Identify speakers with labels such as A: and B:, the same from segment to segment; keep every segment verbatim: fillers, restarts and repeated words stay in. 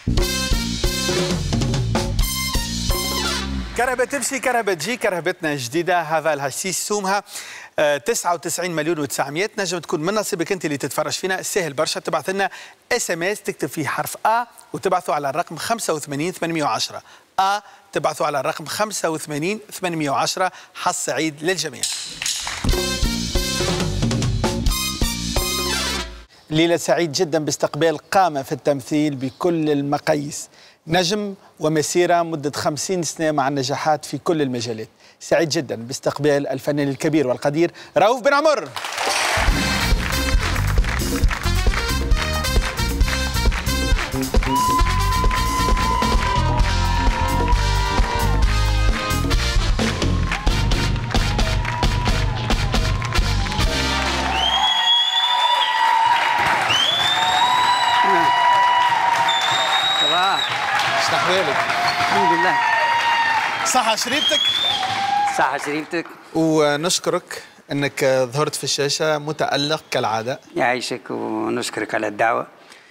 A: كرهبة تمشي كرهبة تجي، كرهبتنا جديدة هذا الهشيش سومها تسعة وتسعين مليون وتسعمية. نجم تكون من نصيبك انت اللي تتفرج فينا، سهل برشا. تبعث لنا اس ام اس تكتب فيه حرف ا وتبعثوا على الرقم خمسة وثمانين ثمانمائة وعشرة. ا تبعثوا على الرقم خمسة وثمانين ثمانمائة وعشرة. حظ سعيد للجميع. ليلة سعيد جدا باستقبال قامة في التمثيل بكل المقاييس، نجم ومسيرة مدة خمسين سنة مع النجاحات في كل المجالات. سعيد جدا باستقبال الفنان الكبير والقدير رؤوف بن عمر.
B: الحمد لله.
A: صحة شريبتك؟
B: صحة شريبتك.
A: ونشكرك انك ظهرت في الشاشة متألق كالعادة.
B: يعيشك ونشكرك على الدعوة.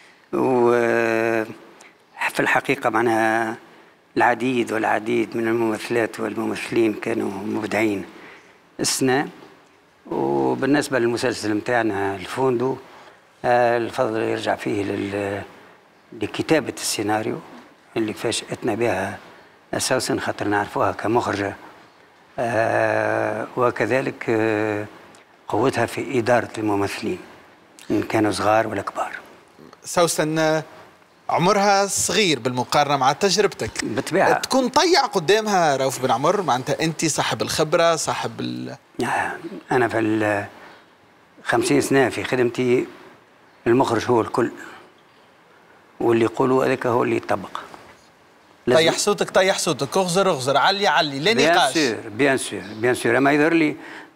B: وفي الحقيقة معناها العديد والعديد من الممثلات والممثلين كانوا مبدعين السنة. وبالنسبة للمسلسل متاعنا الفوندو الفضل يرجع فيه لل... لكتابة السيناريو اللي فاجأتنا بها سوسن خاطر نعرفوها كمخرجة، آه وكذلك آه قوتها في إدارة الممثلين إن كانوا صغار ولا كبار.
A: سوسن عمرها صغير بالمقارنة مع تجربتك
B: بالطبيعة.
A: تكون طيع قدامها رؤوف بن عمر، معناتها أنت صاحب الخبرة صاحب ال...
B: آه أنا في الخمسين سنة في خدمتي المخرج هو الكل، واللي يقولوا هذاك هو اللي يطبق.
A: طيح صوتك طيح صوتك، اغزر اغزر، علي علي، لا نقاش.
B: بيان سور بيان سور بيان سور. اما يظهر لي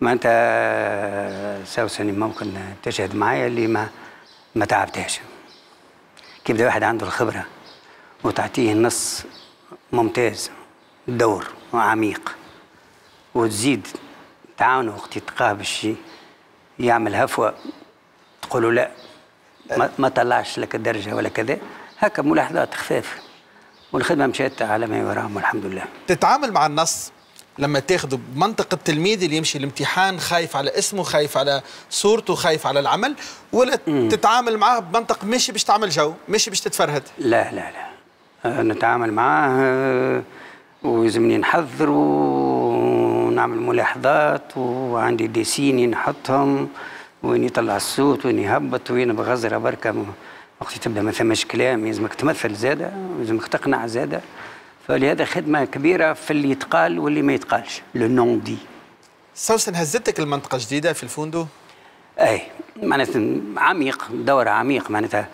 B: معناتها سوسن ممكن تشهد معايا اللي ما ما تعبتهاش. كيف بدا واحد عنده الخبره وتعطيه النص ممتاز دور وعميق، وتزيد تعاونه وقت يتقاه باش يعمل هفوه تقولوا لا ما, ما طلعش لك الدرجه ولا كذا، هكا ملاحظات خفاف والخدمه مشات على ما يرام والحمد لله.
A: تتعامل مع النص لما تاخذه بمنطق التلميذ اللي يمشي الامتحان خايف على اسمه، خايف على صورته، خايف على العمل، ولا مم. تتعامل معاه بمنطق ماشي باش تعمل جو، ماشي باش تتفرهد؟
B: لا لا لا أه نتعامل معاه أه ويلزمني نحضر ونعمل ملاحظات، وعندي ديسيني نحطهم وين يطلع الصوت وين يهبط وين بغزره بركه. وقت تبدا ما ثماش كلام يلزمك تمثل زاده، يلزمك تقنع زاده. فلهذا خدمه كبيره في اللي يتقال واللي ما يتقالش، لو نون دي.
A: سوسن هزتك المنطقه جديده في الفوندو؟
B: اي معناتها عميق، دور عميق معناتها.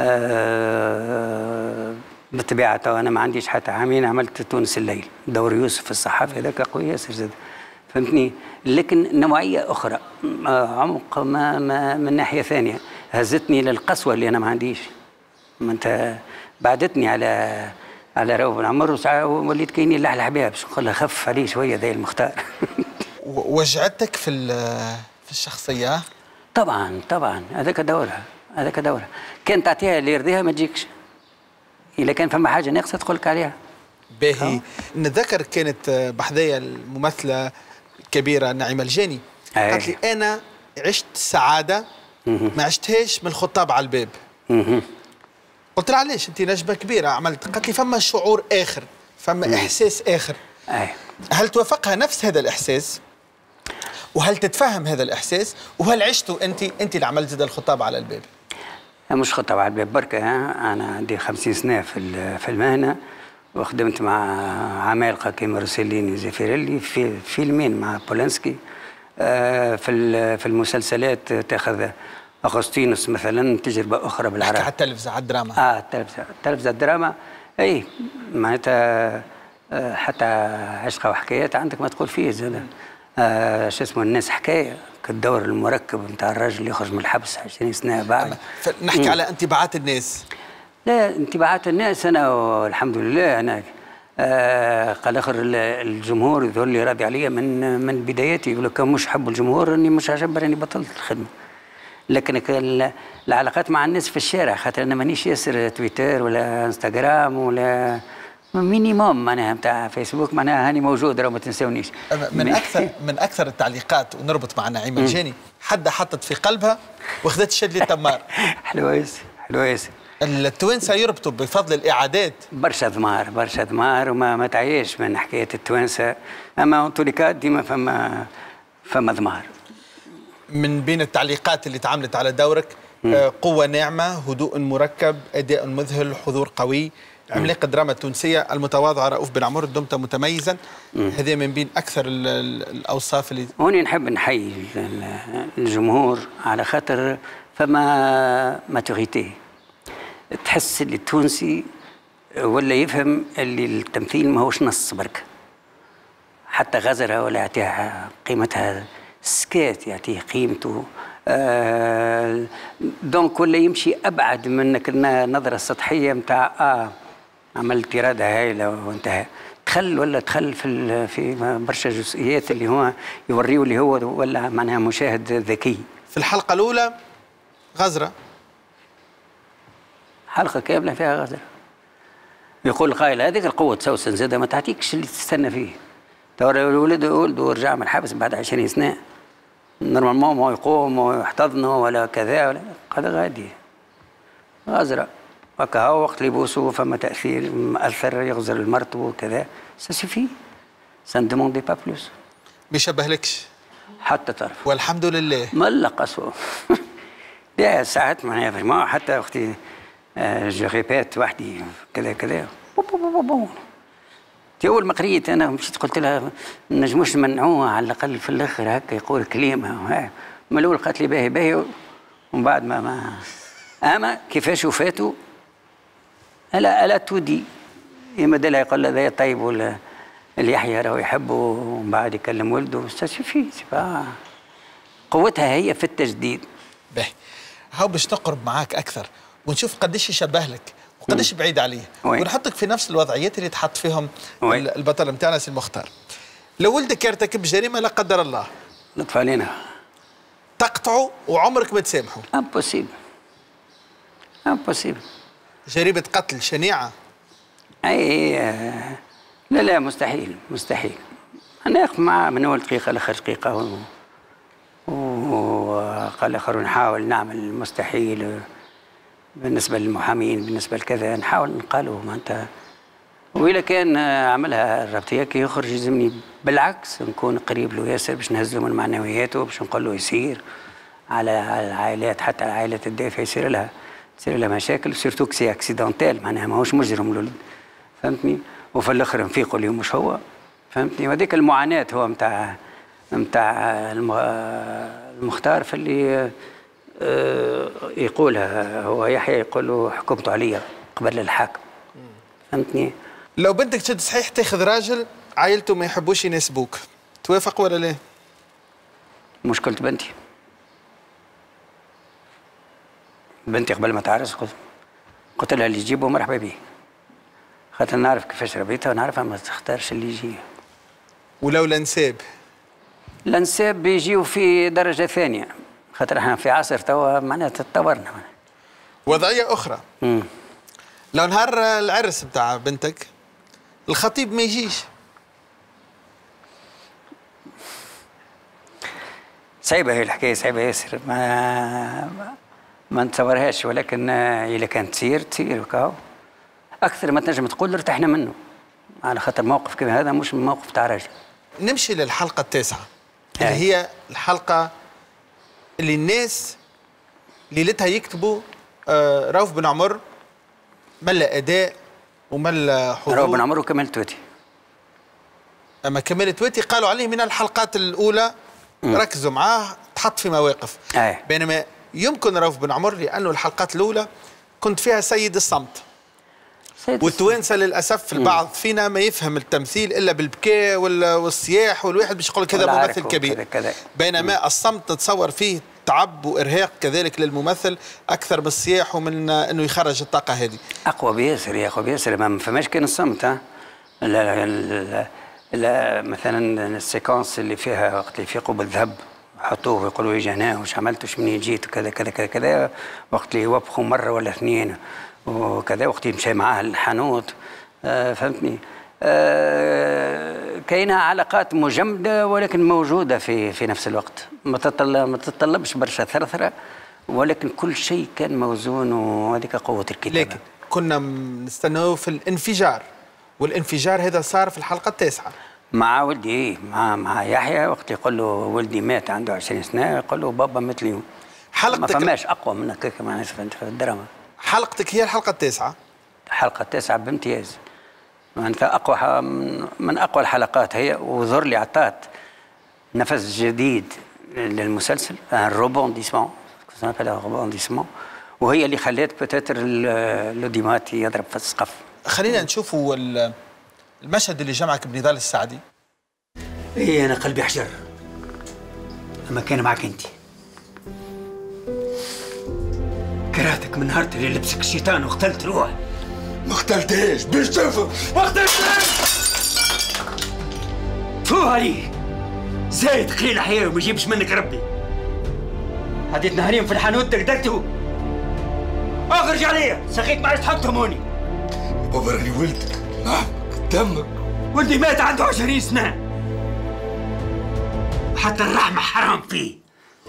B: آه بالطبيعه انا ما عنديش حتى عامين عملت تونس الليل، دور يوسف الصحافي هذاك قوي ياسر زاد، فهمتني؟ لكن نوعيه اخرى عمق ما, ما من ناحيه ثانيه هزتني للقسوه اللي انا ما عنديش. ما انت بعدتني على على رؤوف بن عمر وليت كايني نلحلح بها باش نقول لها خف عليه شويه ذا المختار.
A: وجعتك في في الشخصيه؟
B: طبعا طبعا هذاك دورها، هذاك دورها. كان تعطيها اللي يرضيها ما تجيكش، اذا كان فما حاجه ناقصه تقول لك عليها.
A: باهي نتذكر كانت بحذايا الممثله الكبيره نعيمه الجاني قالت لي انا عشت سعاده ما عشتهاش من الخطاب على الباب. قلت لها علاش؟ انت نجمه كبيره عملت. قالت لي فما شعور اخر، فما مم. احساس اخر.
B: أي.
A: هل توافقها نفس هذا الاحساس؟ وهل تتفهم هذا الاحساس؟ وهل عشتوا انت انت اللي عملت هذا الخطاب على الباب؟
B: مش خطاب على الباب بركه، انا عندي خمسين سنه في في المهنه، وخدمت مع عمالقه كيما روسيليني زيفيريلي في فيلمين مع بولانسكي. في في المسلسلات تاخذ اغسطينوس مثلا، تجربه اخرى بالعراق.
A: على التلفزه على الدراما.
B: اه التلفزه التلفزه الدراما. اي معناتها حتى عشقه وحكايات عندك ما تقول فيه زاد. آه شو اسمه الناس حكايه كالدور المركب نتاع الراجل اللي يخرج من الحبس عشرين سنه بعد.
A: نحكي مم. على انطباعات الناس.
B: لا انطباعات الناس انا والحمد لله انا آه قال اخر الجمهور يظهر لي راضي عليا من من بداياتي، يقول لك مش حب الجمهور اني مش عجب راني بطلت الخدمه. لكن ال- العلاقات مع الناس في الشارع، خاطر انا مانيش ياسر تويتر ولا انستغرام ولا مينيموم معناها نتاع فيسبوك، معناها هاني موجود راه ما تنساونيش.
A: من اكثر من اكثر التعليقات، ونربط مع نعيمه الجاني، حد حطت في قلبها وخذت شد لي تمار.
B: حلوه ياسر، حلوه ياسر.
A: التوانسه يربطوا بفضل الاعادات.
B: برشا ضمار، برشا ضمار، وما ما تعيش من حكايه التوانسه، اما طوليكات ديما فما فما ضمار.
A: من بين التعليقات اللي تعاملت على دورك، آه، قوة ناعمة، هدوء مركب، أداء مذهل، حضور قوي، عملاق الدراما التونسية المتواضعة رؤوف بن عمر، دمت متميزا. هذه من بين أكثر ال ال الأوصاف اللي
B: هوني نحب نحيي الجمهور على خاطر فما ماتوريتي، تحس اللي التونسي ولا يفهم اللي التمثيل ماهوش نص برك، حتى غزرة ولا يعطيها قيمتها، السكات يعطيه قيمته. آه دونك ولا يمشي ابعد منك النظره السطحيه نتاع اه عملت اراده هايله وانتهى. دخل ولا دخل في في برشا جزئيات اللي هو يوريه اللي هو ولا معناها مشاهد ذكي.
A: في الحلقه الاولى غزره،
B: حلقه كامله فيها غزره. يقول القائل هذيك القوه سوسن زاده ما تعطيكش اللي تستنى فيه. ترى الولد ولد ورجع من الحبس بعد عشرين سنه، نورمالمون ما يقوم ويحتضنه ولا كذا ولا هذا غادي. غزرة هكا هو وقت اللي يبوسوا فما تأثير مأثر، يغزر المرت وكذا، سا سيفي، سا ن دوموندي با بلوس.
A: ما يشبهلكش
B: حتى طرف
A: والحمد لله.
B: ملا قسوة. لا ساعات معناها فريمون، حتى وقتي جو ريبيت وحدي كذا كذا تي اول ما قريت انا مشيت قلت لها ما نجموش نمنعوها على الاقل في الاخر هكا يقول كلمه. من الاول قالت لي باهي باهي، ومن بعد ما ما اما كيفاش وفاتوا الا الا تودي يمدلها يقول لها ذا طيب ولا اللي يحيى راهو يحبه، ومن بعد يكلم ولده في قوتها هي في التجديد.
A: باهي هاو باش نقرب معاك اكثر ونشوف قديش يشبه لك وقديش بعيد عليه، ونحطك في نفس الوضعيات اللي تحط فيهم وي. البطل نتاعنا سي المختار. لو ولدك يرتكب جريمه لا قدر الله،
B: لطف علينا،
A: تقطعه وعمرك ما تسامحه؟
B: امبوسيبل امبوسيبل.
A: جريمه قتل شنيعه؟
B: اي لا لا مستحيل مستحيل. انا اقف معاه من اول دقيقه لاخر دقيقه، و... وقال اخر نحاول نعمل المستحيل بالنسبه للمحامين، بالنسبه لكذا نحاول نقالوا معناتها. وإلا كان عملها الربطيه كي يخرج يلزمني بالعكس نكون قريب له ياسر باش نهز له من معنوياته، باش نقول له يسير على العائلات، حتى العائلات الدافئه يصير لها تصير لها مشاكل، سيرتو كسي اكسيدونتيل معناها ماهوش مجرم الولد، فهمتني؟ وفي الاخر نفيقوا اليوم مش هو، فهمتني؟ وهذيك المعاناه هو نتاع نتاع المختار في اللي يقولها هو يحيى، يقول له حكمت عليا قبل الحاكم، فهمتني؟
A: لو بنتك تشد صحيح تاخذ راجل عائلته ما يحبوش يناسبوك، توافق ولا لا؟
B: مشكلة بنتي. بنتي قبل ما تعرس قلت, قلت لها اللي يجيبه مرحبا به، خاطر نعرف كيفاش ربيتها ونعرفها ما تختارش اللي يجي.
A: ولو الانساب؟
B: الانساب بيجيو في درجة ثانية، خاطر احنا في عصر توا معناها تطورنا.
A: وضعية أخرى، مم. لو نهار العرس بتاع بنتك الخطيب ما يجيش،
B: صعيبة هي الحكاية، صعيبة ياسر، ما ما نتصورهاش، ولكن إذا كانت تصير تصير وكاو. أكثر ما تنجم تقول ارتحنا منه، على خاطر موقف كما هذا مش موقف تاع راجل.
A: نمشي للحلقة التاسعة اللي هي الحلقة اللي الناس ليلتها يكتبوا آه رؤوف بن عمر ملا أداء وملا حضور.
B: رؤوف بن عمر وكمال تويتي.
A: أما كمال تويتي قالوا عليه من الحلقات الأولى م. ركزوا معاه تحط في مواقف.
B: أي.
A: بينما يمكن رؤوف بن عمر لأنه الحلقات الأولى كنت فيها سيد الصمت. والتوانسه للاسف البعض فينا ما يفهم التمثيل الا بالبكاء والصياح، والواحد باش يقول كذا ممثل كبير، بينما الصمت نتصور فيه تعب وارهاق كذلك للممثل اكثر من الصياح ومن انه يخرج الطاقه هذه.
B: اقوى بياسر يا اخو بياسر، ما فماش كان الصمت. ها لا, لا, لا, لا مثلا السيكونس اللي فيها وقت اللي يفيقوا بالذهب حطوه ويقولوا يجي هنا وش عملت وش منين جيت وكذا كذا كذا كذا. وقت اللي يوبخوا مره ولا اثنين وكذا، وقت اللي مشى معاه الحانوت. آه فهمتني. آه كاينه علاقات مجمده ولكن موجوده في في نفس الوقت، ما تطلب ما تتطلبش برشا ثرثره، ولكن كل شيء كان موزون، وهذيك قوه الكتابه.
A: لكن كنا نستناو في الانفجار، والانفجار هذا صار في الحلقه التاسعه
B: مع ولدي، مع مع يحيى. وقت يقول له ولدي مات عنده عشرين سنه، يقول له بابا مات اليوم.
A: حلقتك
B: ما فماش اقوى منك هيك معناها في الدراما.
A: حلقتك هي الحلقه التاسعه.
B: الحلقه التاسعه بامتياز، معناتها اقوى من اقوى الحلقات هي، وظهر لي عطات نفس جديد للمسلسل، الروبونديسمون، روبونديسمون، وهي اللي خلات بتاتر اللوديمات يضرب في السقف.
A: خلينا نشوفوا المشهد اللي جمعك بنضال السعدي.
B: ايه انا قلبي حجر، اما كان معك انت. كرهتك من نهار اللي لبسك الشيطان وقتلت روح.
C: ما قتلتهاش باش تفهم، ما قتلتهاش.
B: فو عليه زايد قليل حياه وما يجيبش منك ربي. هديت نهارين في الحانوت دقدقته. اخرج عليا سخيت ما عادش تحطهم هوني.
C: بابا راني ولدك، لحمك دمك.
B: ولدي مات عنده عشرين سنه، حتى الرحمه حرام فيه.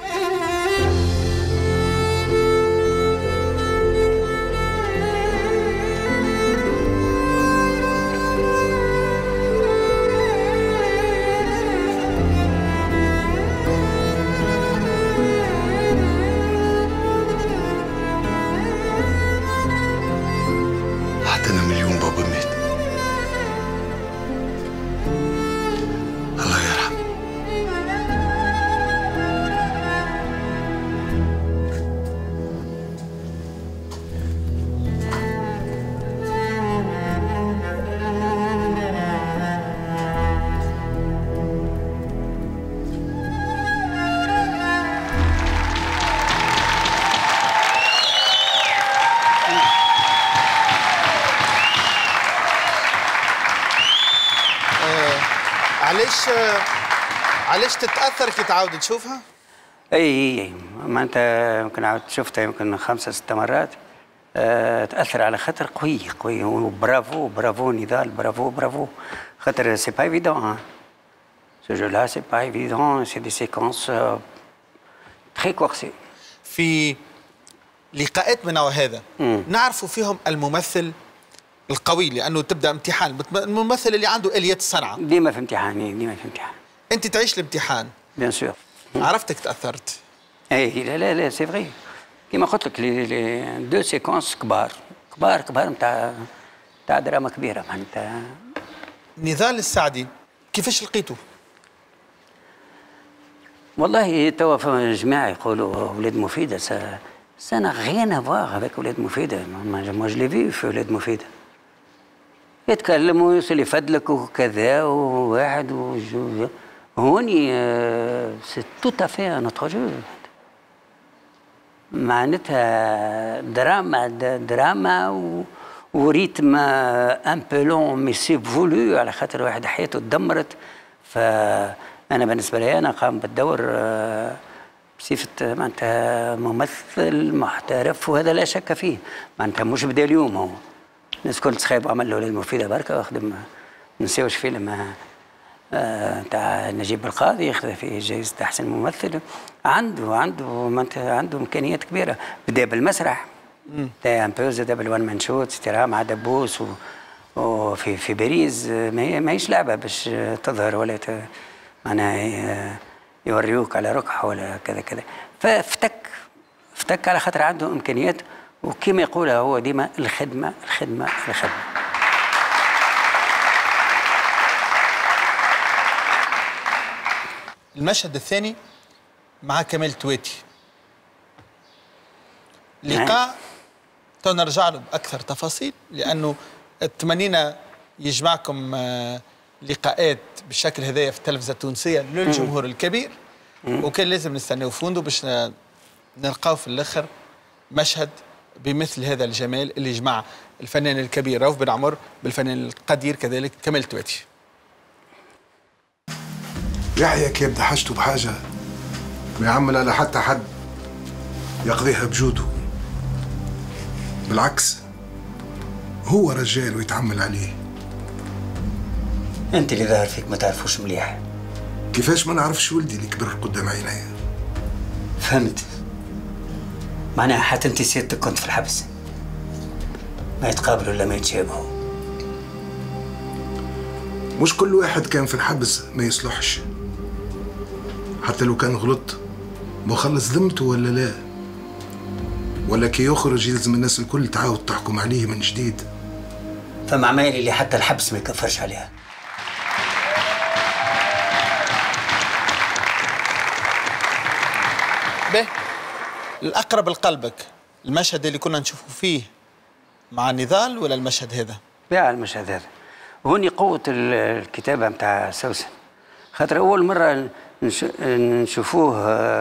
C: عندنا مليون بابا مات، الله يرحم.
A: علاش علاش تتاثر كي تعاود تشوفها؟
B: اي اي ما انت يمكن عاودت شفتها يمكن خمسه سته مرات. أه تاثر على خاطر قوي قوي، وبرافو برافو نضال، برافو برافو، خاطر سي با ايفيدون. سو جو لا سي با ايفيدون، سي دي سيكونس تري كورسي.
A: في لقاءات من نوع هذا نعرفوا فيهم الممثل القوي، لانه تبدا امتحان، الممثل اللي عنده اليات الصنعه.
B: ديما في امتحان، ديما في امتحان.
A: انت تعيش الامتحان
B: بيان سور.
A: عرفتك تاثرت.
B: اي لا لا لا سي فغي، كيما قلت لك لي لي دو سيكونس كبار كبار كبار نتاع نتاع دراما كبيره معناتها.
A: نضال السعدي كيفاش لقيته؟
B: والله توا فما جماعه يقولوا ولاد مفيده، سا سا نا غيان افواغ افيك ولاد مفيده. مو جو لي في في ولاد مفيده يتكلم ويوصل يفدلك وكذا وواحد وجو. هوني سي تو افي ان اوتر جو، معناتها دراما دراما و وريتم ان بو لون مي سي فولو، على خاطر واحد حياته تدمرت. فانا بالنسبه لي انا قام بالدور بصفه معناتها ممثل محترف، وهذا لا شك فيه. معناتها مش بدا اليوم، هو الناس كل تخيب عمل له المفيده بركه، واخدم ما نساوش فيلم تاع نجيب القاضي ياخذ فيه جائزه احسن ممثل. عنده عنده معناتها عنده امكانيات كبيره. بدا بالمسرح تاع امبوز، بدا بالوان مان شو اتسيتيرا مع دبوس و وفي في باريس. ماهيش لعبه باش تظهر ولا معناها يوريوك على ركح ولا كذا كذا. فافتك افتك على خاطر عنده امكانيات، وكما يقولها هو ديما الخدمه الخدمه الخدمه.
A: المشهد الثاني مع كمال تواتي، لقاء تنرجع له باكثر تفاصيل، لانه تمنينا يجمعكم لقاءات بالشكل هذايا في التلفزه التونسيه للجمهور الكبير، وكان لازم نستناو فوندو باش نلقاو في الاخر مشهد بمثل هذا الجمال اللي جمع الفنان الكبير رؤوف بن عمر بالفنان القدير كذلك كمال تواتي.
C: يحيى كي يبدا حاجته بحاجه
D: ما يعمل على حتى حد يقضيها بجوده، بالعكس هو رجال ويتعمل عليه.
B: انت اللي ظاهر فيك ما تعرفوش مليح.
D: كيفاش ما نعرفش ولدي اللي كبر قدام عينيا؟
B: فهمت. معناها حتى انت سيادتك كنت في الحبس، ما يتقابلوا الا ما يتشابهوا.
D: مش كل واحد كان في الحبس ما يصلحش، حتى لو كان غلط مخلص ذمته ولا لا، ولا كي يخرج يلزم الناس الكل تعاود تحكم عليه من جديد.
B: فما عمايل اللي حتى الحبس ما يكفرش عليها.
A: به الأقرب لقلبك المشهد اللي كنا نشوفه فيه مع نضال ولا المشهد هذا؟
B: بيع المشهد هذا. هوني قوة الكتابة متاع سوسن، خاطر أول مرة نشوفوه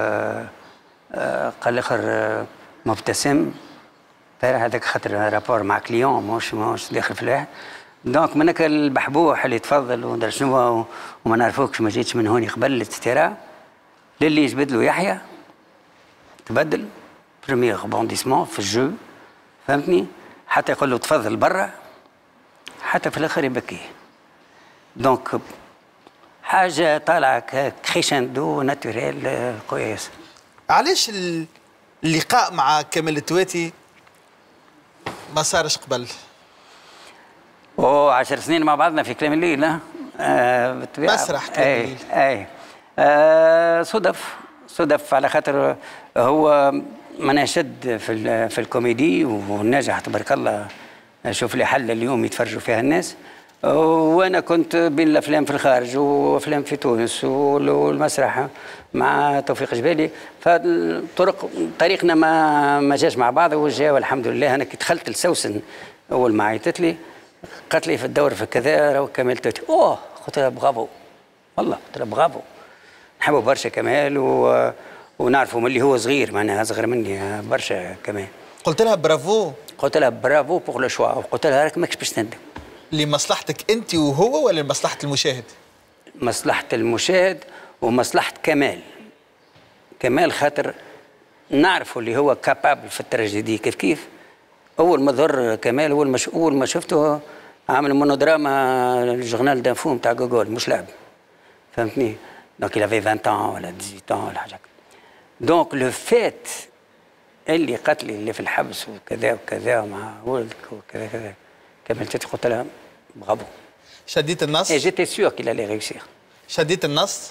B: قال آخر مبتسم، هذاك خاطر رابور مع كليون مش مش داخل في الواحد. دونك منك البحبوح اللي تفضل وندر شنو وما نعرفوكش ما جيتش من هوني قبل تيرا للي يجبد له يحيى تبدل بريمير روبونديسمون في الجو، فهمتني؟ حتى يقول له تفضل برا، حتى في الاخر يبكي. دونك حاجه طالعه كريشندو ناتوريل قويه ياسر.
A: علاش اللقاء مع كمال التواتي ما صارش قبل؟
B: اوه عشر سنين مع بعضنا في كلام الليل. ها آه
A: بالطبيعه مسرح كلام
B: اي
A: الليل.
B: اي آه صدف صدف على خاطر هو معناها شد في في الكوميدي ونجح تبارك الله. شوف لي حل اليوم يتفرجوا فيها الناس، وانا كنت بين الافلام في الخارج وافلام في تونس والمسرح مع توفيق جبالي، فالطرق طريقنا ما ما جاش مع بعض وجا والحمد لله. انا كي دخلت لسوسن اول ما عيطت لي قالت لي في الدور في كذا راهو كمال توتي. اوه قلت لها برافو والله، قلت لها برافو، نحبه برشا كمال و... ونعرفه من اللي هو صغير، معناها اصغر مني برشا كمال.
A: قلت لها برافو؟
B: قلت لها برافو بوغ لو شوا، وقلت لها راك ماكش باش تندم.
A: لمصلحتك انت وهو ولا لمصلحه المشاهد؟
B: مصلحه المشاهد ومصلحه كمال. كمال خاطر نعرفه اللي هو كابابل في التراجيدي كيف كيف. اول ما ظهر كمال اول ما اول ما شفته عامل مونودراما الجورنال دانفو نتاع جوجول مش لعب، فهمتني؟ دونك il avait vingt ans ولا dix-huit ans ولا حاجه. دونك لو فات اللي قتلي اللي في الحبس وكذا وكذا مع ولدك وكذا كذا كمال توتي قلت لها برافو.
A: شديت النص؟
B: اي جيتي سيور كيل allait réussir.
A: شديت النص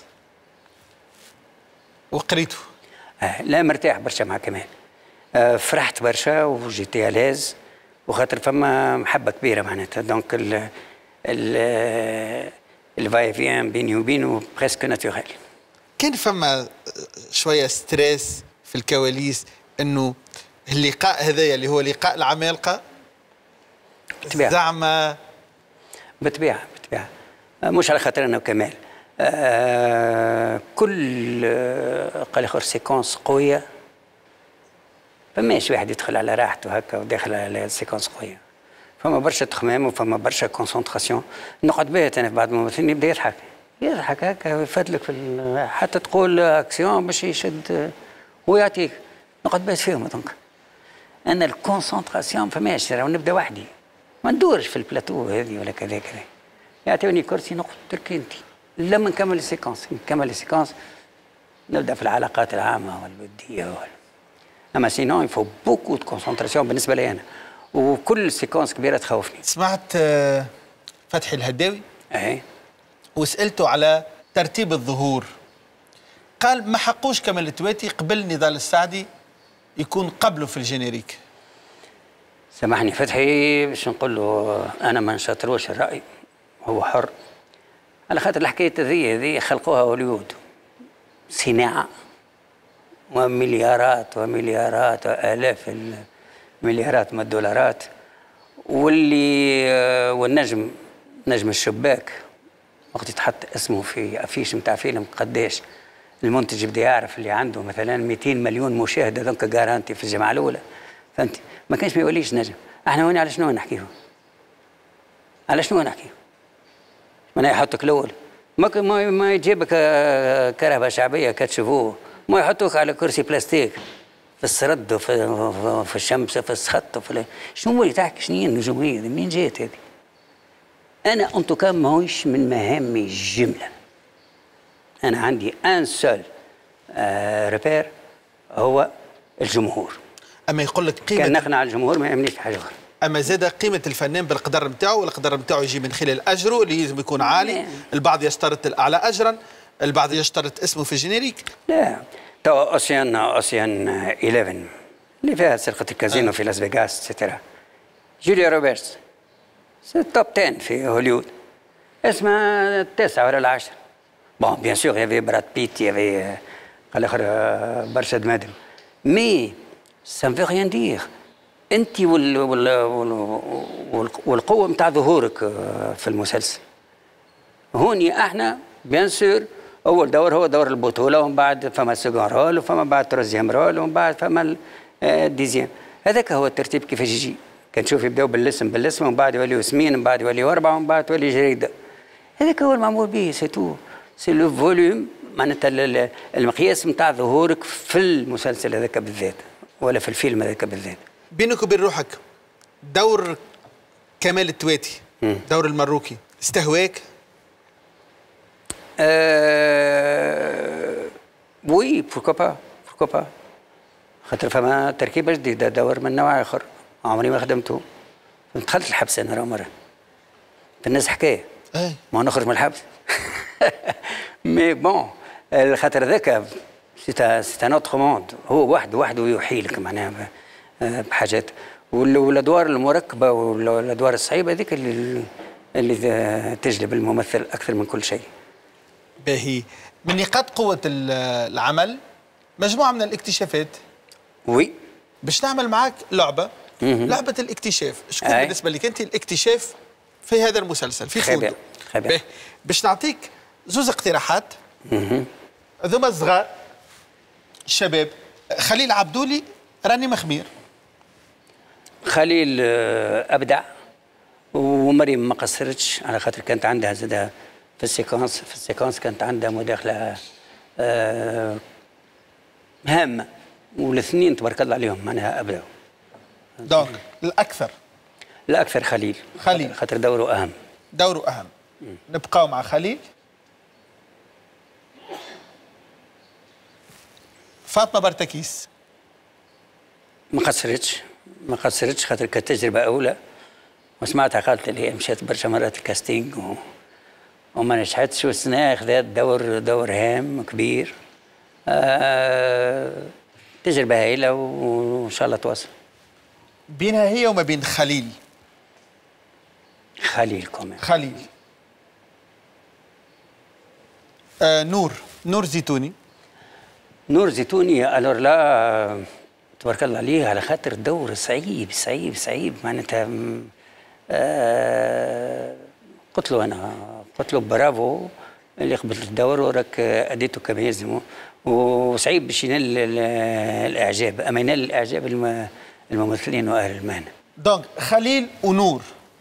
A: وقريته؟
B: آه لا مرتاح برشا مع كمال. آه فرحت برشا وجيتي الاز وخاطر فما محبه كبيره معناتها. دونك ال ال الفاي فيان بيني وبينه بريسك ناتوريل.
A: كان فما شويه ستريس في الكواليس انه اللقاء هذايا اللي هو لقاء العمالقه
B: بالطبيعه
A: زعما
B: بالطبيعه بالطبيعه مش على خاطر انا وكمال. آه كل آه قال اخر سيكونس قويه فماش واحد يدخل على راحته هكا وداخل على سيكونس قويه. فما برشا تخمام وفما برشا كونسونتراسيون. نقعد باهت انا في بعض الممثلين يبدا يضحك يضحك هكا يفدلك في حتى تقول اكسيون باش يشد ويعطيك. نقعد باهت فيهم دونك. انا الكونسونتراسيون فماش راه نبدا وحدي ما ندورش في البلاتو هذه ولا كذا كذا. يعطيوني كرسي نقعد تركي انت لما نكمل السيكونس نكمل السيكونس نبدا في العلاقات العامه والوديه وال... اما سينون يفو بوكو دو كونسونتراسيون بالنسبه لي انا. وكل سيكونس كبيره تخوفني.
A: سمعت فتحي الهداوي
B: اي
A: وسالته على ترتيب الظهور، قال ما حقوش كمال التواتي قبل نضال السعدي يكون قبله في الجينيريك.
B: سامحني فتحي باش نقول له انا ما نشاطروش الراي، هو حر على خاطر الحكايه هذه هذه خلقوها هوليوود صناعه ومليارات ومليارات والاف المليارات من الدولارات. واللي والنجم نجم الشباك وقت يتحط اسمه في افيش نتاع فيلم قداش المنتج بدا يعرف اللي عنده مثلا مئتين مليون مشاهده دونك جارانتي في الجمعه الاولى. فهمتي؟ ما كانش ما يوليش نجم. احنا هنا على شنو نحكيو؟ على شنو نحكيو؟ ما انا يحطك الاول ما ما يجيبك كرهبه شعبيه كتشوفوه ما يحطوك على كرسي بلاستيك في السرد وفي في الشمس في السخط وفي شنو اللي تحكي شنو هي النجوميه هذه منين جات هذه؟ انا انتو كان ماهوش من مهامي الجمله. انا عندي ان سول آه ريبير هو الجمهور.
A: اما يقول لك قيمه
B: كان نقنع الجمهور ما يهمنيش بحاجه اخرى.
A: اما زاد قيمه الفنان بالقدر نتاعو، والقدر نتاعو يجي من خلال اجره اللي لازم يكون عالي. البعض يشترط الاعلى اجرا، البعض يشترط اسمه في الجينيريك.
B: لا تو اوسيان اوسيان إحدى عشر اللي فيها سرقه الكازينو في لاس فيغاس سترا. جوليا روبرتس توب عشرة في هوليوود، اسمها التاسع ولا العاشر. بون بيان سور يافي براد بيت، يافي قال اخر برشا دمادم، مي سا نفو ريان دير. انت وال وال وال والقوه نتاع ظهورك في المسلسل. هوني احنا بيان سور اول دور هو دور البطوله، ومن بعد فما سكون رول، وفما بعد تروزيام رول، ومن بعد فما الديزيام. هذاك هو الترتيب كيفاش يجي. كنشوف يبداو بالاسم بالاسم، ومن بعد يوليو اسمين، ومن بعد يوليو اربعه، ومن بعد تولي جريده. هذاك هو المعمول به، سي تو سي لو فوليوم، معناتها المقياس نتاع ظهورك في المسلسل هذاك بالذات ولا في الفيلم هذاك بالذات.
A: بينك وبين روحك دور كمال التواتي، دور المروكي، استهواك؟
B: أه... وي بوركو با بوركو با، خاطر فما تركيبه جديده، دور من نوع اخر عمري ما خدمته. دخلت الحبس انا راه مره، الناس حكايه
A: اي
B: ما نخرج من الحبس. مي بون خاطر ذاك سي سي ان اوتر موند، هو وحده وحده يوحي لك معناها بحاجات. والادوار المركبه والادوار الصعيبه هذيك اللي اللي تجلب الممثل اكثر من كل شيء.
A: باهي، من نقاط قوه العمل مجموعه من الاكتشافات.
B: وي
A: باش نعمل معاك لعبه، لعبه الاكتشاف. شكون
B: أي.
A: بالنسبه لك انت الاكتشاف في هذا المسلسل في فندق؟
B: خبير.
A: باش نعطيك زوز اقتراحات هذوما صغار الشباب. خليل عبدولي، راني مخمير.
B: خليل ابدع، ومريم ما قصرتش على خاطر كانت عندها زادها في السيكونس في السيكونس كانت عندها مداخله آه هامه، والاثنين تبارك الله عليهم معناها ابدعوا.
A: دونك الاكثر
B: الاكثر خليل
A: خليل
B: خاطر دوره اهم.
A: دوره اهم. نبقاو مع خليل. فاطمه برتكيس
B: ما قصرتش ما قصرتش خاطر كانت تجربه اولى، وسمعتها قالت لي مشات برشا مرات الكاستينج و... وما نجحتش، والسنه خذات دور دور هام كبير. آه... تجربه هايله وان شاء الله تواصل.
A: بينها هي وما بين خليل.
B: خليل كمان
A: خليل. آه نور نور زيتوني.
B: نور زيتوني الور لا تبارك الله عليه، على خاطر دور صعيب صعيب صعيب معناتها. آه قلت له انا قلت له برافو اللي قبلت الدور وراك اديته كما يلزم، وصعيب باش ينال الاعجاب، اما ينال الاعجاب الممثلين واهل المهنه.
A: دونك خليل ونور.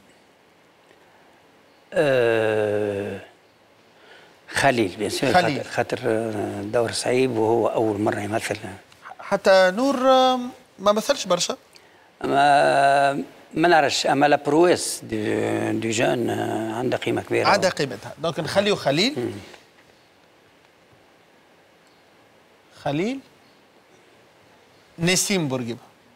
B: آه خليل بيان سور، خاطر خاطر دور صعيب وهو اول مره يمثل.
A: حتى نور ما مثلش برشا.
B: ما ما نعرفش، اما لا برويس دي, دي جون عندها قيمه كبيره.
A: عندها قيمتها. دونك نخليو خليل. مم. خليل. نسيم بورقيبه.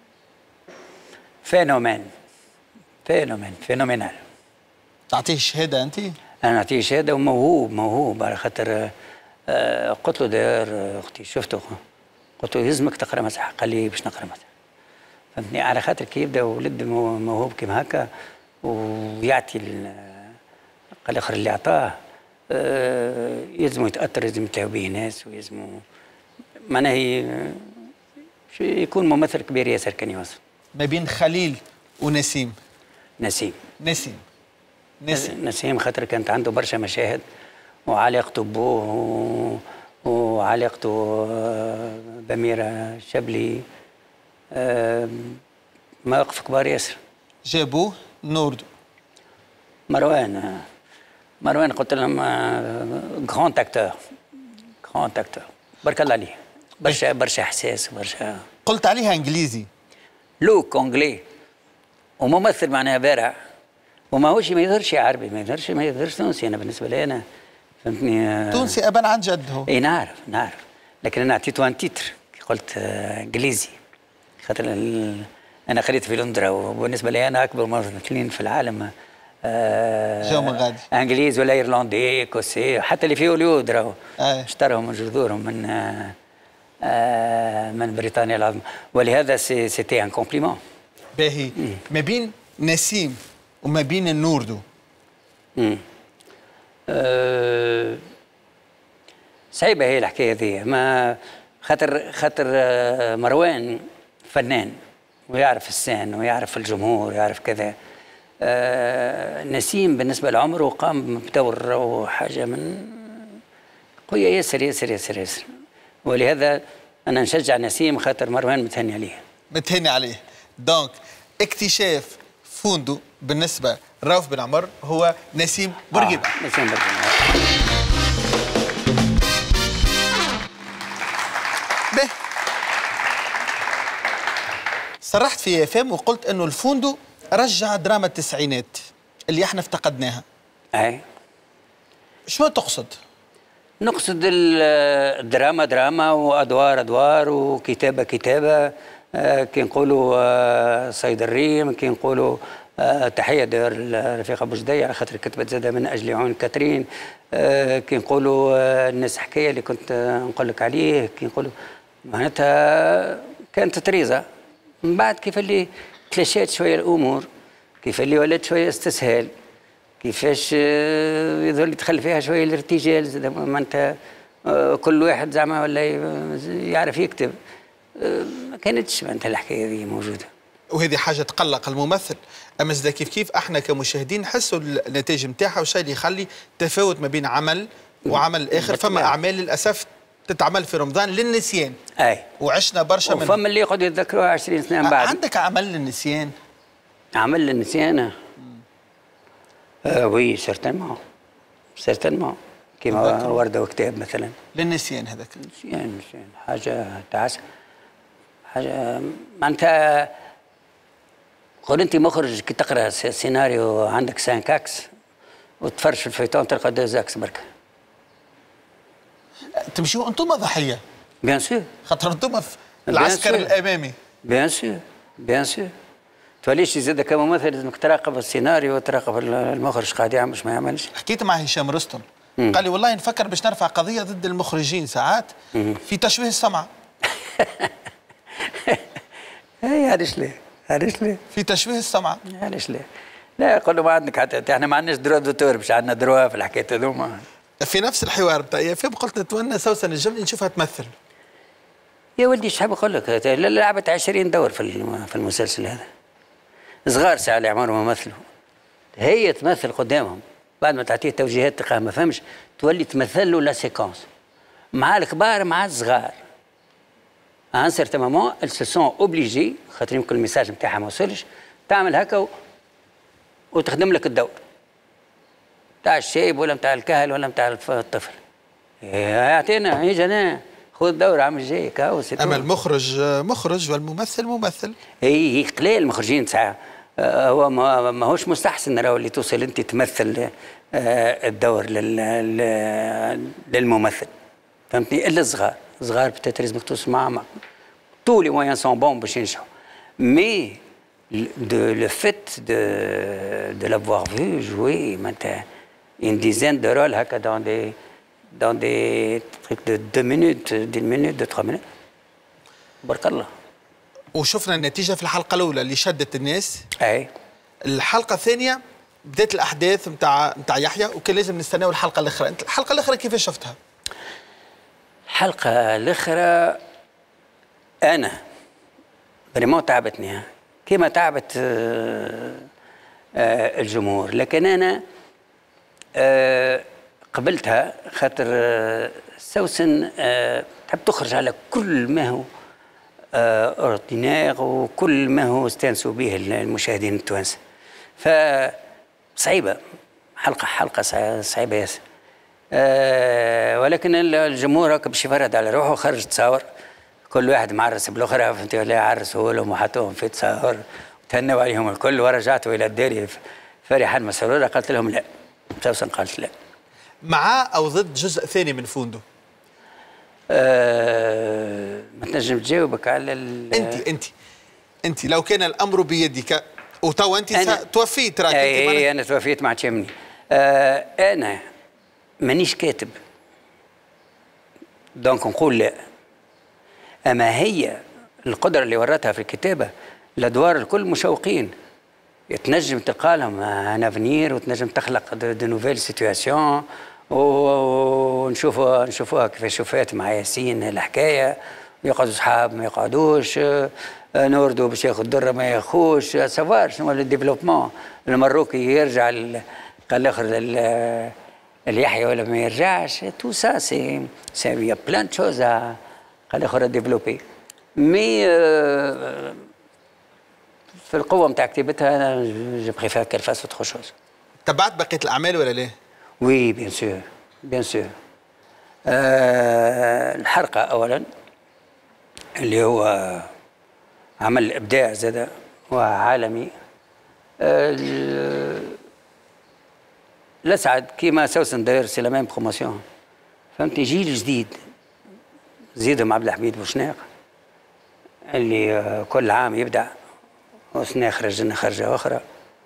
B: فينومين فينومين فينومينال.
A: تعطيه شهاده انت؟
B: انا نعطيه شهاده، وموهوب موهوب على خاطر آه قلت له داير اختي شفته، قلت له يلزمك تقرا مسرح، قال لي باش نقرا مسرح. فهمتني، على خاطر كي يبدا ولد موهوب كيما هكا ويعطي قال الاخر اللي عطاه آه يلزمو يتاثر، يلزم يتلاعب به ناس، ويلزمو معناها يكون ممثل كبير ياسر كان يوصل.
A: ما بين خليل ونسيم.
B: نسيم
A: نسيم نسيم
B: نسيم خاطر كانت عنده برشا مشاهد، وعلاقته بوه وعلاقته بأميرة شبلي مواقف كبار ياسر.
A: جابوه نوردو.
B: مروان مروان قلت لهم غراند اكتور غراند اكتور بارك الله عليه. برشا برشا احساس برشا.
A: قلت عليها انجليزي.
B: لوك انجلي وممثل معناها بارع، وما هوش ما يظهرش عربي، ما يظهرش ما يظهرش تونسي. انا بالنسبه لي انا فهمتني
A: تونسي ابا عن جد هو.
B: اي نعرف نعرف، لكن انا اعطيته ان تيتر قلت آه انجليزي، خاطر انا خليت في لندن، وبالنسبه لي انا اكبر ممثلين في العالم
A: آه جو من غادي
B: انجليزي ولا ايرلندي كوسي، حتى اللي في هوليوود راهو اشتراهم من جذورهم من آه آه من بريطانيا العظمى، ولهذا سيتي ان كومبليمون.
A: باهي. ما بين نسيم وما بين النوردو.
B: امم أه صعيبه هي الحكايه ذي، ما خاطر خاطر مروان فنان ويعرف السان ويعرف الجمهور ويعرف كذا. أه نسيم بالنسبه لعمره قام بدور وحاجه من قويه ياسر ياسر ياسر ياسر، ولهذا انا نشجع نسيم خاطر مروان متهني عليه.
A: متهني عليه. دونك اكتشاف فوندو بالنسبه لرؤوف بن عمر هو نسيم بورقيبه.
B: آه نسيم بورقيبه.
A: به صرحت في افام وقلت انه الفوندو رجع دراما التسعينات اللي احنا افتقدناها.
B: اي
A: شنو تقصد؟
B: نقصد الدراما دراما وادوار ادوار وكتابه كتابه. آه كي نقولوا آه صيد الريم، كي نقولوا آه تحيه دار الرفيقه بوجديه على خاطر كتبت زاده من اجل عون كاترين. آه كي نقولوا آه الناس حكايه اللي كنت آه نقول لك عليه، كي نقولوا معناتها كانت تريزه. من بعد كيف اللي تلاشات شويه الامور، كيف اللي ولات شويه استسهال، كيفاش آه يظهر لي دخل فيها شويه الارتجال زاد معناتها آه كل واحد زعما ولا يعرف يكتب. ما كانتش معناتها الحكايه هذه موجوده،
A: وهذه حاجه تقلق الممثل. اما زاد كيف كيف احنا كمشاهدين نحسوا النتائج نتاعها، والشيء اللي يخلي تفاوت ما بين عمل وعمل اخر. فما اعمال للاسف تتعمل في رمضان للنسيان.
B: اي
A: وعشنا برشا من
B: فما اللي يقعدوا يتذكروها عشرين سنه من بعد.
A: عندك عمل للنسيان؟
B: عمل للنسيان؟ آه وي سيرتينمون سيرتينمون كيما ورده وكتاب مثلا.
A: للنسيان هذاك
B: النسيان نسيان حاجه تعس، حاجه معناتها قول انت مخرج كي تقرا سيناريو عندك سانك اكس وتفرش في الفيتون تلقى دوز اكس برك.
A: تمشيو انتم ضحيه؟
B: بيان سور،
A: خاطر انتم في العسكر الامامي.
B: بيان سور بيان سور. توليش زاد كممثل لازمك تراقب السيناريو وتراقب المخرج قاعد يعمل مش ما يعملش.
A: حكيت مع هشام رستم قال لي والله نفكر باش نرفع قضيه ضد المخرجين ساعات في تشويه السمعه.
B: اي علاش لا؟ علاش لا؟
A: في تشويه السمعه.
B: علاش لا؟ لا قول له ما عندك حتى احنا ما عندناش دروا دوتور، مش عندنا دروا في الحكايات هذوما.
A: في نفس الحوار بتاعي فين قلت نتمنى سوسن الجملي نشوفها تمثل.
B: يا ولدي ايش حاب اقول لك؟ لعبت عشرين دور في في المسلسل هذا. صغار ساعة اللي عمرهم ما مثلوا. هي تمثل قدامهم بعد ما تعطيه توجيهات تلقاه ما فهمش، تولي تمثل له لا سيكونس مع الكبار مع الصغار. ان سيرتان مومون ال سو سون اوبليجي خاطر يمكن الميساج نتاعها ما وصلش، تعمل هكا و... وتخدم لك الدور نتاع الشايب ولا نتاع الكهل ولا نتاع الطفل. اعطينا يجي انا خذ الدور عامل جايك هاو.
A: اما المخرج مخرج والممثل ممثل.
B: اي قليل المخرجين ساعه هو ما ماهوش مستحسن راهو اللي توصل انت تمثل الدور للممثل فهمتني، الا الصغار. الصغار بتاتر لازمك توصل معاهم تو لي مويان سون بون باش ينجحوا. مي de le fait de de l'avoir vu jouer معناتها une dizaine de rôles هكا dans des dans des trucs de deux minutes, d'une minute, de trois minutes. بارك الله.
A: وشفنا النتيجة في الحلقة الأولى اللي شدت الناس.
B: أي.
A: الحلقة الثانية بدات الأحداث نتاع نتاع يحيى وكان لازم نستناو الحلقة الأخرى، أنت الحلقة الأخرى كيفاش شفتها؟
B: الحلقة الأخرى أنا فريمون تعبتني كما تعبت الجمهور، لكن أنا قبلتها خاطر سوسن تحب تخرج على كل ما هو اوردينير وكل ما هو استانسوا به المشاهدين التوانسه. فصعيبه حلقه حلقه صعيبه ياسر، آه ولكن الجمهور هكا باش يفرد على روحه خرج تصاور كل واحد معرس بالاخرى فهمتي ولا عرسوا لهم وحطوهم في تصاور وتهنوا عليهم الكل ورجعت الى الدار فرحا مسرورا. قلت لهم لا، سوسن قالت لا.
A: مع او ضد جزء ثاني من فوندو؟
B: آه ما تنجم تجاوبك على
A: انت انت انت لو كان الامر بيدك وتوا انت توفيت راك
B: اي انا توفيت ما عادش يهمني. آه انا مانيش كاتب دونك نقول لا، اما هي القدره اللي ورتها في الكتابه الادوار الكل مشوقين، تنجم تلقى لهم ان افنير وتنجم تخلق دو نوفيل سيتواسيون ونشوفوا نشوفوها كيفاش شوفات مع ياسين الحكايه، يقعدوا صحاب ما يقعدوش، نوردو باش ياخذ دره ما ياخوش، سافوار شنو الديفلوبمون المروكي يرجع قال الاخر اليحيى ولا ما يرجعش، تو سا سي سي يا بلان شوز قال الاخر ديفلوبي. مي في القوه نتاع كتابتها انا جو بريفير كال فاس اوتر شوز.
A: تبعت بقيه الاعمال ولا لا؟
B: وي بيان سور بيان سور. أه الحرقه اولا اللي هو عمل ابداع زاد وعالمي. أه لسعد كيما سوسن داير سي لا ميم بروموسيون، فهمتي؟ جيل جديد زيدهم عبد الحميد بوشناق اللي كل عام يبدع وسنة خرج لنا خرجة أخرى.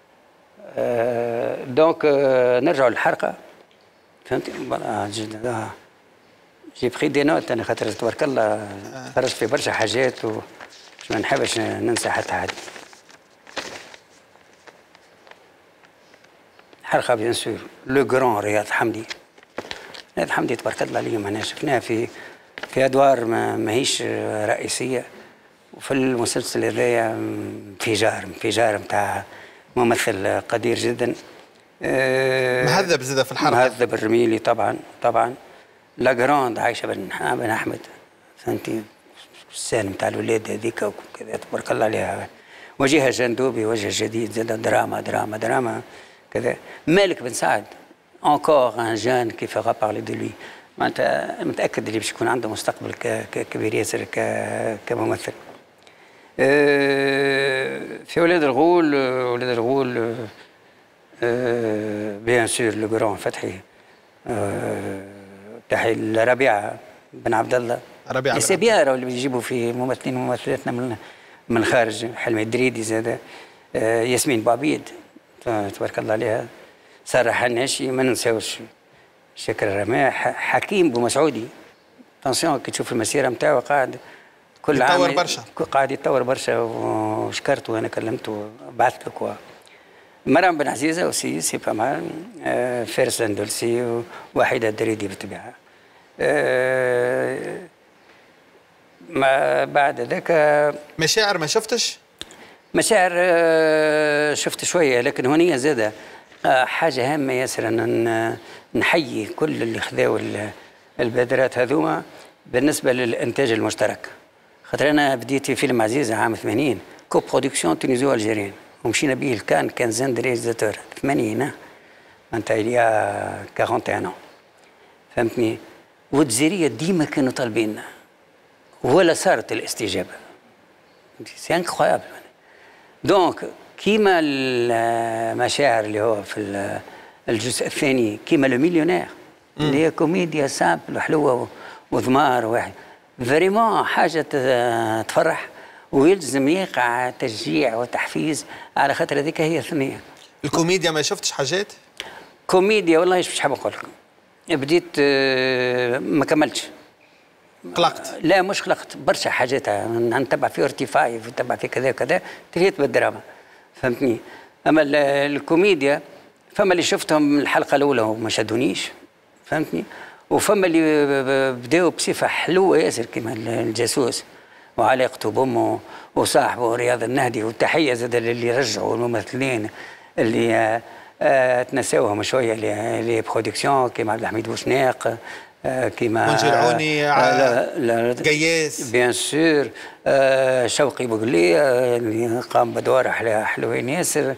B: أه دونك أه نرجعوا للحلقة، فهمتي؟ جي جي بخي دي نوت أنا خاطر تبارك الله خرجت في برشا حاجات وما نحبش ننسى حتى حد. حلقة بيان سور لو جران رياض حمدي. رياض حمدي تبارك الله عليه معناها شفناه في في أدوار ما ماهيش رئيسية، وفي المسلسل هذايا انفجار انفجار نتاع ممثل قدير جدا.
A: أه مهذب زاده في الحلقه،
B: مهذب الرميلي طبعا طبعا. لا جراند عايشه بن بن احمد، فهمتي؟ السان نتاع الولاد هذيك وكذا تبارك الله عليها. وجهها جندوبي وجه جديد زاد دراما دراما دراما كذا. مالك بن سعد انكور ان جان كي فيغا بارلي دو لوي، معناتها متاكد اللي باش يكون عنده مستقبل كبير ياسر كممثل. في ولاد الغول ولاد الغول بيان سور لو جران فتحي، تحي ربيعه بن عبد الله.
A: ربيعه
B: سي بيان راهو اللي بيجيبوا في ممثلين وممثلاتنا من من الخارج، حلمي الدريدي زاد، ياسمين بوعبيد تبارك الله عليها، ساره حناشي ما ننساوش، شكر الرماح، حكيم بومسعودي طونسيون كي تشوف المسيره نتاعو قاعد كل عام
A: يتطور برشا،
B: قاعد يتطور برشا وشكرته وانا كلمته بعثت له كوا. مرام بن عزيزه اوسي سي با مال، آه فارس الاندلسي ووحيده الدريدي بالطبيعه. آه ما بعد ذاك
A: مشاعر ما شفتش؟
B: مشاعر آه شفت شويه، لكن هونية زاده آه حاجه هامه ياسر ان نحيي كل اللي خذاو البادرات هذوما بالنسبه للانتاج المشترك. خاطر انا بديت في فيلم عزيز عام ثمانين كو برودكسيون تونيزيو الجيريان، ومشينا به لكان كان زين دي ريزاتور ثمانين معناتها اليا أربعين عام، فهمتني؟ والجزائريه ديما كانوا طالبيننا ولا صارت الاستجابه. سي انكرويابل. دونك كيما المشاعر اللي هو في الجزء الثاني كيما لو مليونير اللي هي كوميديا سامبل وحلوه وضمار واحد فريمون حاجه تفرح، ويلزم يقع تشجيع وتحفيز على خاطر هذيك هي الثنيه.
A: الكوميديا ما شفتش حاجات؟
B: كوميديا والله ايش باش حاب نقول لك، بديت ما كملتش.
A: قلقت؟
B: لا مش قلقت، برشا حاجات نتبع في ارتفاعي ونتبع في كذا وكذا، تلهيت بالدراما، فهمتني؟ اما الكوميديا فما اللي شفتهم من الحلقه الاولى وما شدونيش، فهمتني؟ وفما اللي بداوا بصفه حلوه ياسر كيما الجاسوس وعلاقته بامه وصاحبه رياض النهدي، والتحيه زاد اللي رجعوا الممثلين اللي آه آه تنساوهم شويه اللي برودكسيون كيما عبد الحميد بوشناق، آه كيما
A: منجي العوني،
B: آه
A: قياس
B: بيان سور، آه شوقي بوغلي آه اللي قام بدور حلوين ياسر،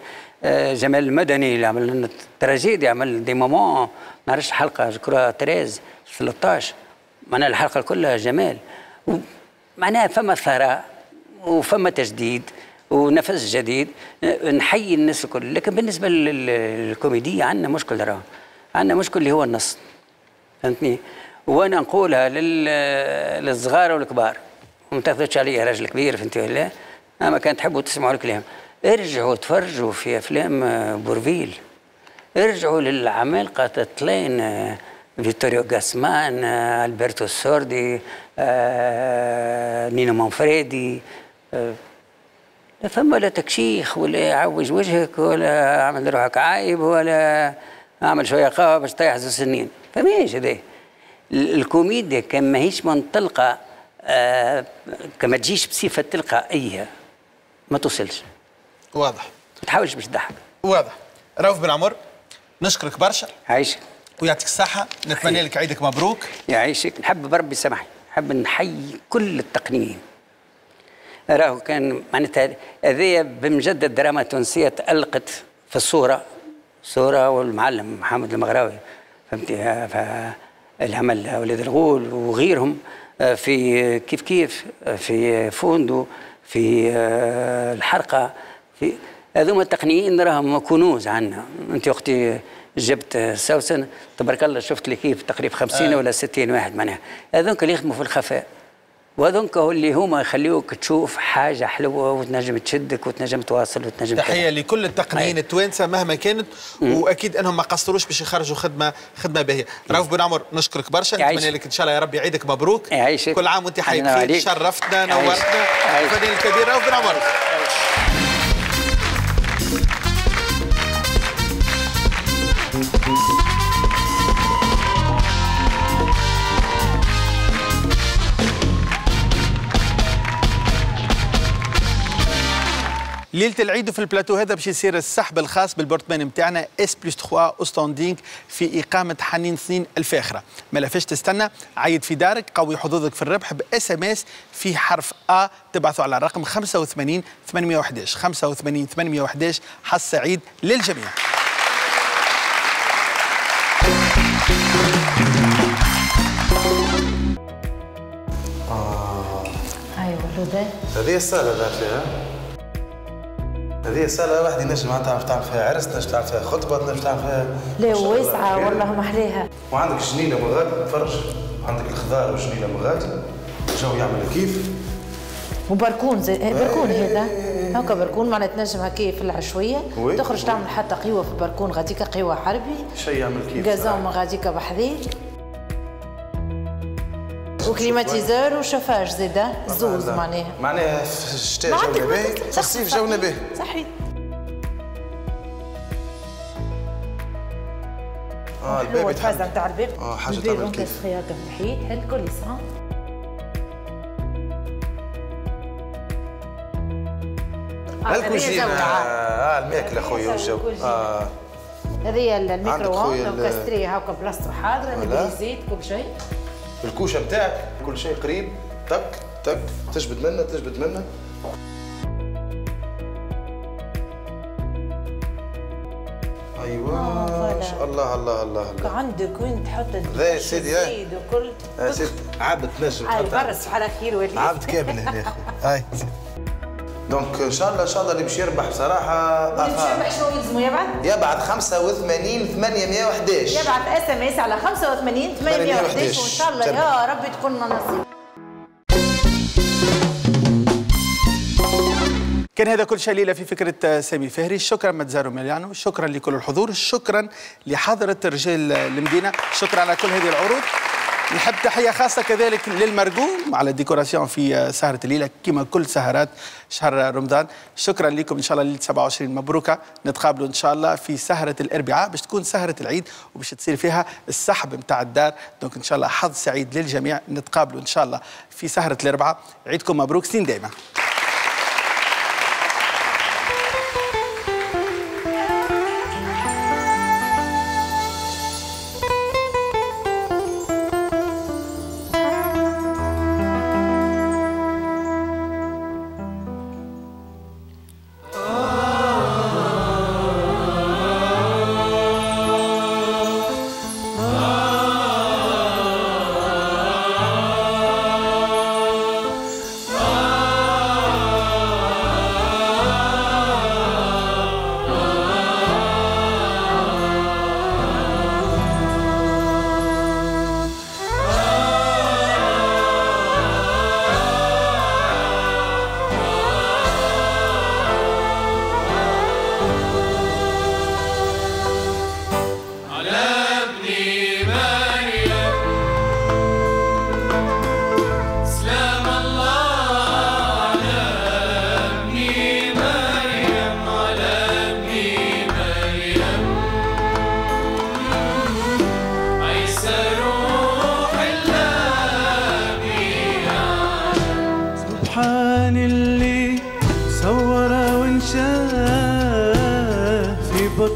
B: جمال المدني اللي عمل لنا تراجيدي، عمل دي مومون ما نعرفش حلقه ذكرها تريز ثلاثة عشر، معناها الحلقه كلها جمال. معناها فما ثراء وفما تجديد ونفس جديد، نحيي الناس الكل. لكن بالنسبه للكوميديا عندنا مشكل، راه عندنا مشكل اللي هو النص، فهمتني؟ وانا نقولها للصغار والكبار، وما تاخذوش عليا راجل كبير، فهمتي ولا؟ اما كان تحبوا تسمعوا الكلام، ارجعوا تفرجوا في افلام بورفيل، ارجعوا للعمالقه تطلين، فيتوريو غاسمان، البرتو سوردي، آه، نينو مانفريدي، آه، لا ثم لا تكشيخ ولا عوج وجهك ولا عمل روحك عايب ولا اعمل شويه قهوه باش تطيح زوج سنين، فماش هذا. الكوميديا كان ماهيش منطلقه، آه كما تجيش بصفه تلقائيه ما توصلش.
A: واضح.
B: ما تحاولش باش تضحك.
A: واضح. رؤوف بن عمر، نشكرك برشا.
B: عايشك.
A: ويعطيك الصحة، نتمنى لك عيدك مبروك.
B: يعيشك. نحب بربي يسامحني، نحب نحيي كل التقنيين. راهو كان معناتها هذايا بمجد الدراما التونسية تألقت في الصورة، صورة والمعلم محمد المغراوي، فهمتي؟ اللي عمل أولاد الغول وغيرهم، في كيف كيف في فوندو، في الحرقة، في هذوما التقنيين راهم كنوز عندنا. أنت وقتي جبت سوسن تبارك الله، شفت لي كيف تقريبا خمسين آه. ولا ستين واحد معناها، هذوك اللي يخدموا في الخفاء، وهذوك اللي هما يخليوك تشوف حاجه حلوه وتنجم تشدك وتنجم تواصل وتنجم.
A: تحيه لكل التقنيين التوانسه مهما كانت، واكيد انهم ما قصروش باش يخرجوا خدمه خدمه باهيه. رؤوف بن عمر نشكرك برشا، نتمنى لك ان شاء الله يا ربي عيدك مبروك.
B: يعيشك.
A: كل عام وانت حي بخير، شرفتنا نورتنا. الفنان الكبير رؤوف بن عمر. ليله العيد في البلاتو هذا باش يصير السحب الخاص بالبورتمان نتاعنا اس بلس ثلاثة اوستوندينغ في اقامه حنين سنين الفاخره. ما لافاش تستنى، عيد في دارك، قوي حظوظك في الربح باس ام اس في حرف ا، تبعثوا على الرقم خمسة وثمانين ثمانمائة وأحد عشر خمسة وثمانين ثمانمائة وأحد عشر. حظ سعيد للجميع.
E: آه.
F: ايوه لودي
E: هذه الصالة ذات فيها، هذه الصالة واحد ينجم معناتها تعرف تعمل فيها عرس، تنجم تعمل فيها خطبة، تنجم تعمل فيها
F: لا واسعة والله محليها.
E: وعندك جنينة مغاد تفرج، عندك الخضار وجنينة مغاد، الجو يعمل كيف.
F: وبركون زي بركون هذا هكا بركون معناتها تنجم هكا في العشوية تخرج تعمل حتى قهوة في البركون، غاديكا قهوة حربي.
E: شيء يعمل كيف.
F: غازون غاديكا بحذي. وكليماتيزور وشفاج زاده زوز معناها.
E: معناها في الشتاء جونا باهي، في الصيف جونا باهي.
F: صحيح.
E: اه الباب
F: الفازة نتاع الباب.
E: اه حاجة تعمل كيف.
F: الباب هكا الحيط هالكل صح.
E: الكوجينة اه الماكلة خويا والجو. اه
F: هذه الميكرووند وكاستري هكا بلاصتو حاضرة، نبري زيت كل شيء.
E: الكوشه بتاعك كل شيء قريب، تك تك تجبد منه تجبد منه. ايوه ما شاء الله الله الله الله.
F: عندك وين تحط
E: ذا سيدي
F: الزيت وكل.
E: يا سيدي عبد تنجم
F: هاي برس على خير وليد.
E: عبد كامل هنا يا خويا. هاي دونك ان شاء الله ان شاء الله اللي باش يربح بصراحه.
F: اللي باش يربح شنو يلزمو يبعث؟
E: يبعث خمسة وثمانين ثمانمائة وأحد عشر.
F: يبعث اس ام اس على خمسة وثمانين ثمانمائة وأحد عشر وان شاء الله يا رب تكون لنا نصيب.
A: كان هذا كل شيء ليلة في فكرة سامي فهري. شكرا متزارو ميليانو، شكرا لكل الحضور، شكرا لحضرة رجال المدينة، شكرا على كل هذه العروض. نحب تحية خاصة كذلك للمرجوم على الديكوراسيون في سهرة الليلة كما كل سهرات شهر رمضان. شكرا لكم، إن شاء الله ليلة سبعة وعشرين مبروكة. نتقابلوا إن شاء الله في سهرة الأربعاء باش تكون سهرة العيد وباش تصير فيها السحب متاع الدار. دونك إن شاء الله حظ سعيد للجميع. نتقابلوا إن شاء الله في سهرة الأربعاء. عيدكم مبروك، سنين دائما.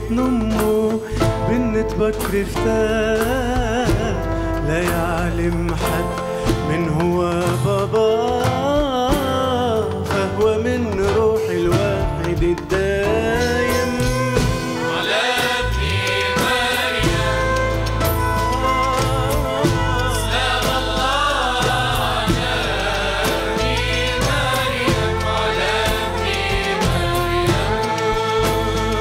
G: بطن أمه بنت بكر فتاة لا يعلم حد من هو بابا، فهو من روح الواحد الدايم
H: على ابن مريم. سلام الله على ابن مريم، على ابن مريم.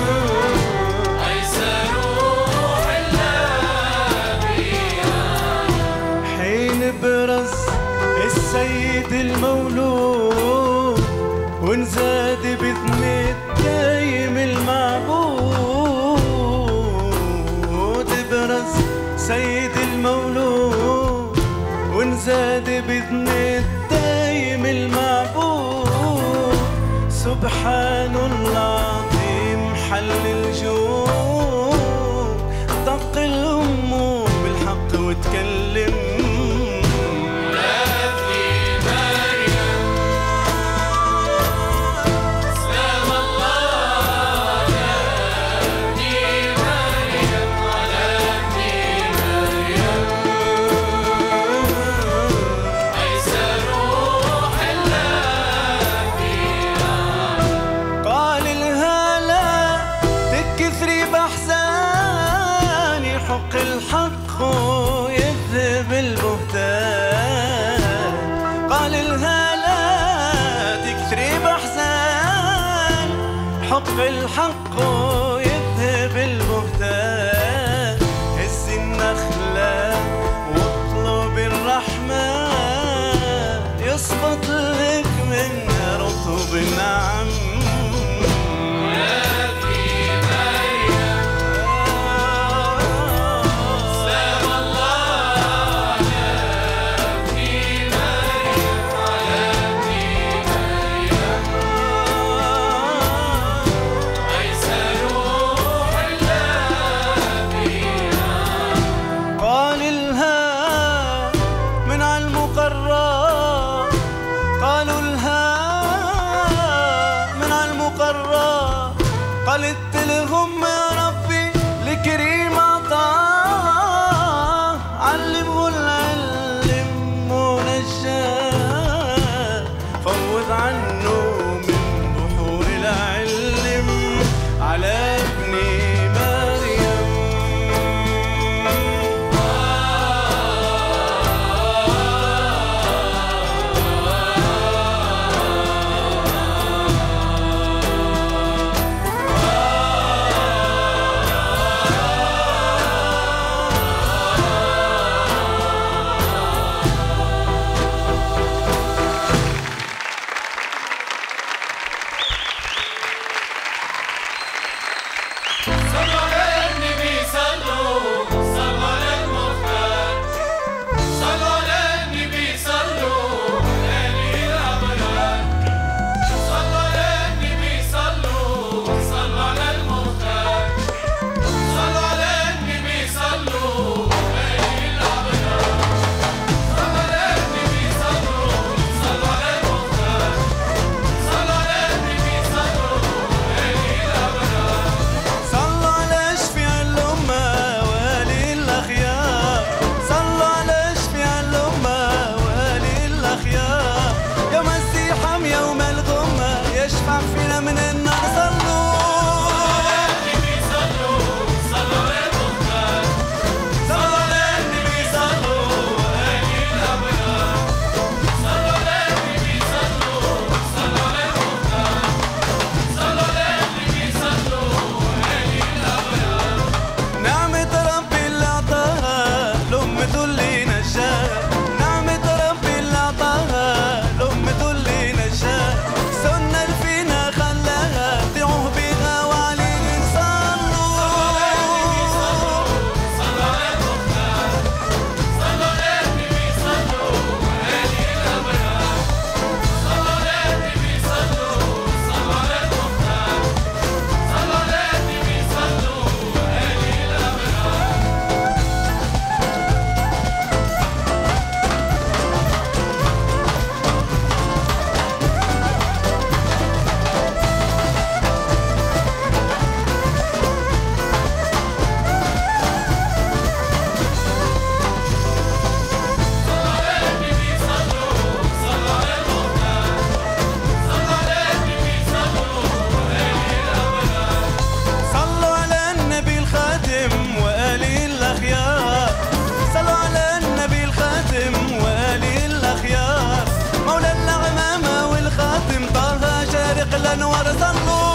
H: عيسى روح الله بيها.
G: حين برز السيد المولود ونزاد بإذن الدايم المعبود، برز سيد المولود ونزاد بإذن الدايم المعبود. سبحان العظيم حل الجود، طق الأم بالحق وتكلم الحق يذهب البهتان. قال الهلا تكثري بأحزان، حق الحق يذهب البهتان. هز النخلة واطلب الرحمن، يسقط لك من رطب النعم.
H: عيسى
G: وآله الأخيار صلوا على النبي الخاتم وآله الأخيار مولى العمامة والخاتم طه شارق الأنوار صلوا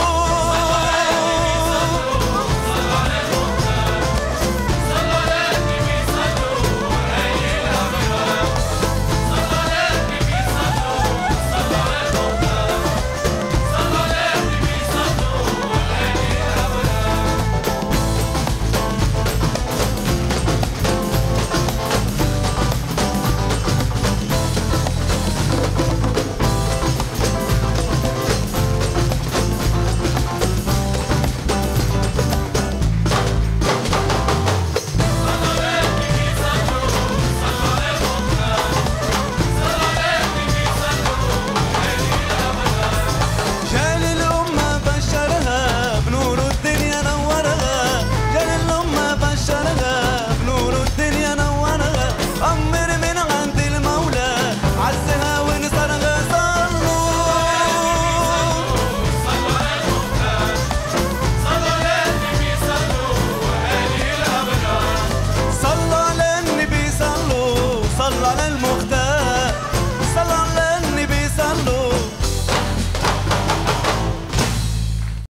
G: صلوا على المختار